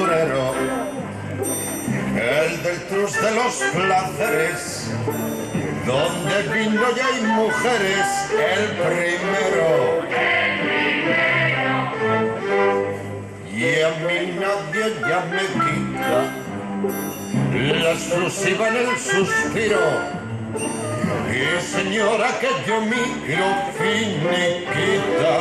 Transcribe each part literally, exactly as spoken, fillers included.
aventurero, el del trus de los placeres, donde vino y hay mujeres, el primero. El primero. Y a mí nadie ya me quita la exclusiva en el suspiro. Y señora que yo miro finiquita.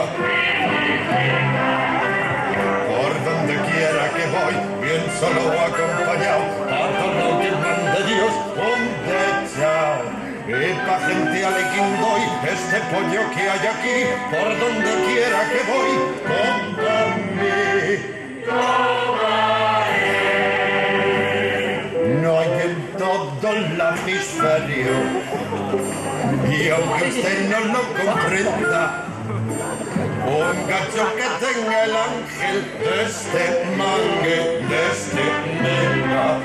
Por donde quiera que voy, bien solo o acompañado, a todo que mande Dios, un chao. Y pa' gente alequín doy este pollo que hay aquí, por donde quiera que voy, póngame. No hay en todo el hemisferio, y aunque usted no lo comprenda, un gacho que tenga el ángel de este mangue, de este nena.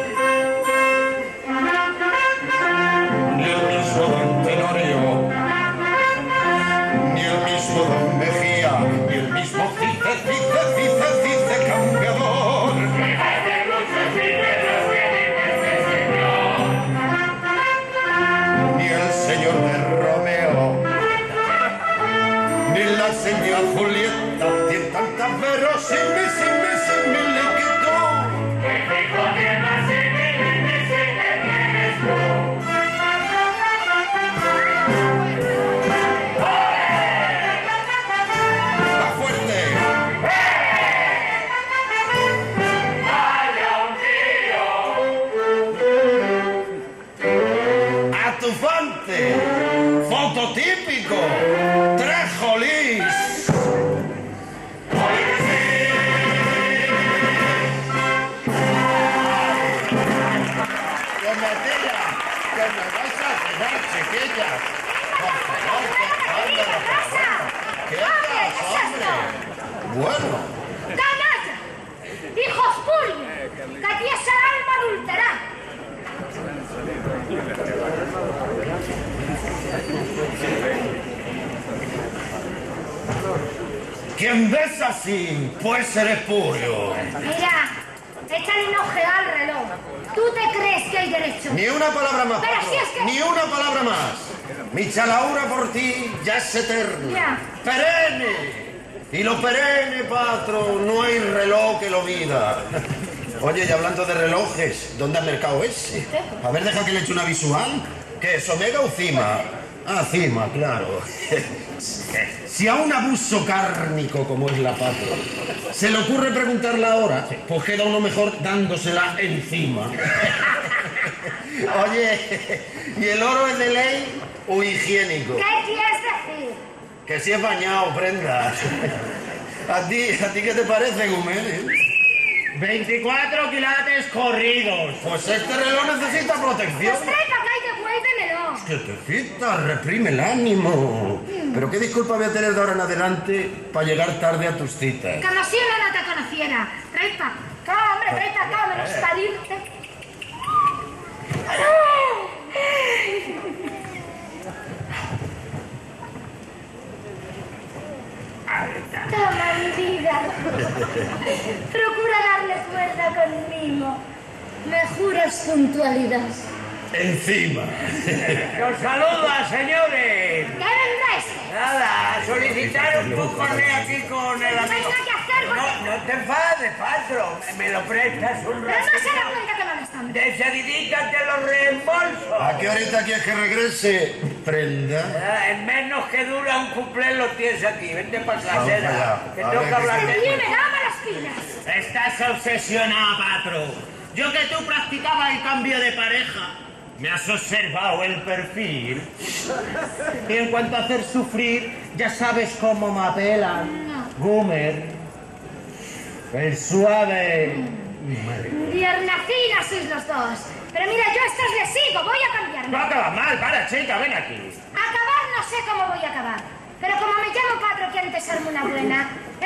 Ni el mismo don Tenorio, ni el mismo don Mejía, ni el mismo Cice, Cice, Cice, Cice campeador. Ni el señor de Romeo, ni la señora Julieta, tiene tantas verosímiles, sin mi líquido. Fototípico, tres jolís. Que me tira, que me vais a cenar, chiquillas. Por favor, que ¿qué pasa, hombre? Bueno. ¡Canalla! ¡Hijos purios! ¡Que aquí es el alma adulterada! ¿Quién ves así? Pues eres puro. Mira, échale un ojeado al reloj. ¿Tú te crees que hay derecho? Ni una palabra más. Pero si es que... Ni una palabra más. Mi chalaura por ti ya es eterna. Ya. Perenne. Y lo perenne, patro, no hay reloj que lo mida. Oye, y hablando de relojes, ¿dónde ha mercado ese? A ver, deja que le eche una visual. ¿Qué es, Omega o Cima? Ah, Cima, claro. Si a un abuso cárnico como es la patria se le ocurre preguntarle ahora, pues queda uno mejor dándosela encima. Oye, ¿y el oro es de ley o higiénico? ¿Qué quieres decir? Que si es bañado, prenda. ¿A ti, a ti qué te parece, Gumel? veinticuatro quilates corridos. Pues este reloj necesita protección. Pues trae para acá y devuélvemelo. Quietecita, reprime el ánimo. Pero qué disculpa voy a tener de ahora en adelante para llegar tarde a tus citas. Como si uno no te conociera. Trae para acá, hombre, trae para acá, menos salirte. Toma, mi vida. Procura darle cuerda conmigo. Me juras puntualidad. Encima. ¡Los saluda, señores! ¿Qué vendrá este? Nada, solicitar un poco de aquí con el No hay amigo. nada que hacer, No, no te enfades, patro. Me lo prestas un pero no se da rato. cuenta que molestan. De seguidita te lo reembolso. ¿A qué horita quieres que regrese? Prenda. Ah, en menos que dura un cumple lo tienes aquí. Vente para Vamos casera. allá. Que A tengo ver, que hablar ¿qué de Se viene, dame las pilas. Estás obsesionada, patro. Yo que tú practicabas el cambio de pareja. Me has observado el perfil. Y en cuanto a hacer sufrir, ya sabes cómo me apelan. No. Gumer. El suave. Madre. Viernacinas sois los dos. Pero mira, yo a estos les sigo, voy a cambiarme. No acabas mal, para, chica, ven aquí. Acabar no sé cómo voy a acabar. Pero como me llamo Patro, que antes armo una buena,